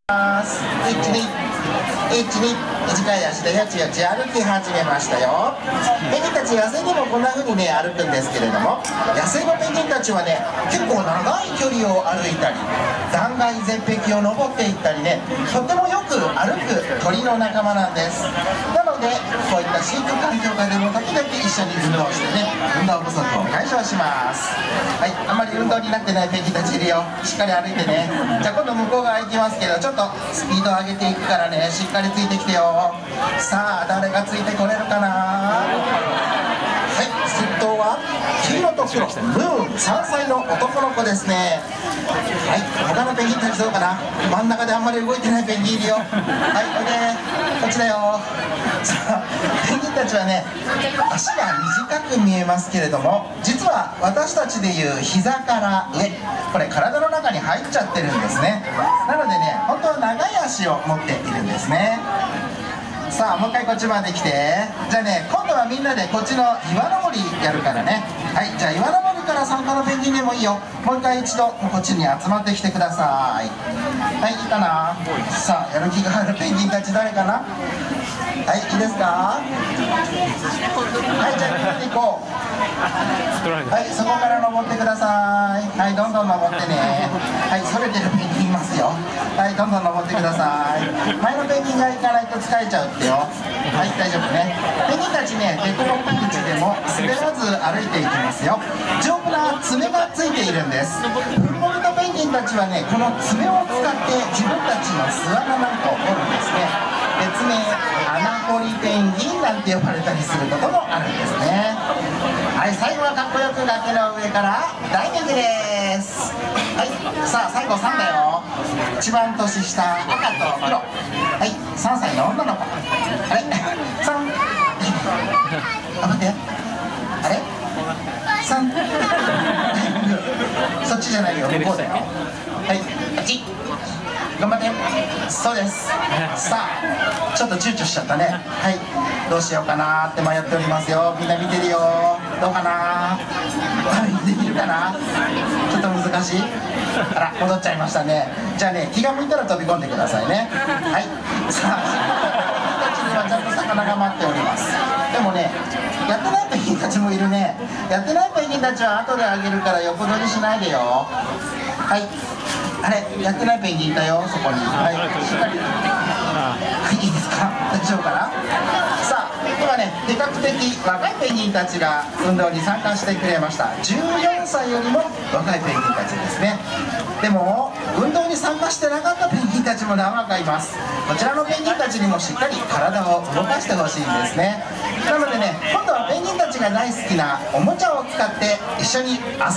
短い足でよちよち歩き始めましたよ。ペンギンたち野生でもこんな風にね歩くんですけれども、野生のペンギンたちはね結構長い距離を歩いたり断崖絶壁を登っていったりね、とてもよく歩く鳥の仲間なんです。なのでこういった飼育環境下でも時々一緒に運動してね、運動不足を解消します。はい、あんまり運動になってないペンギンたちいるよ。しっかり歩いてね。じゃあ今度向こう側行きますけど、ちょっとスピードを上げていくからね、しっかりついてきてよ。さあ誰がついてこれるかな。はい、先頭は黄色と黒ムーン3歳の男の子ですね。はい、他のペンギンたちどうかな。真ん中であんまり動いてないペンギンいるよ。はい、おいで、こっちだよ。さあペンギンたちはね足が短く見えますけれども、実は私たちでいう膝から上、これ体の中に入っちゃってるんですね。なのでね、本当は長い足を持っているんですね。さあもう一回こっちまで来て。じゃあね、今度はみんなでこっちの岩登りやるからね。はい、じゃあ岩登りから参加のペンギンでもいいよ。もう一回一度こっちに集まってきてください。はい、いいかな。さあやる気があるペンギンたち誰かな。はい、いいですか。はい、じゃあみんなで行こう。はい、そこから登ってください。はい、どんどん登ってね。はい、それてるペンギンいますよ。はい、どんどん登ってください。前のペンギンが行かないと疲れちゃうってよ。はい、大丈夫ね。ペンギンたちね、デコボコ道でも滑らず歩いていきますよ。丈夫な爪がついているんです。フンボルトペンギンたちはね、この爪を使って自分たちの巣穴なんかを掘るんですね。別名穴掘りペンギンなんて呼ばれたりすることもあるんですね。はい、最後はかっこよく崖の上から大逆です。はい、さあ最後3だよ。一番年下赤と黒。はい、3歳の女の子。あれ3あ、待って、あれ3そっちじゃないよ、向こうだよ。はい、あっち頑張って。そうです。さあちょっと躊躇しちゃったね。はい、どうしようかなって迷っておりますよ。みんな見てるよ。どうかな。できるかな。ちょっと難しい。あら戻っちゃいましたね。じゃあね、気が向いたら飛び込んでくださいね。はい、さあペンギンたちにはちゃんと魚が待っております。でもね、やってないペンギンたちもいるね。やってないペンギンたちは後であげるから横取りしないでよ。はい、あれやってないペンギンいたよ、そこに。はい、しっかり。はい、いいですか。大丈夫かな。さあ今ね、比較的若いペンギンたちが運動に参加してくれました。14歳よりも若いペンギンたちですね。でも運動に参加してなかったペンギンたちも何羽かいます。こちらのペンギンたちにもしっかり体を動かしてほしいんですね。なのでね、今度はペンギンたちが大好きなおもちゃを使って一緒に遊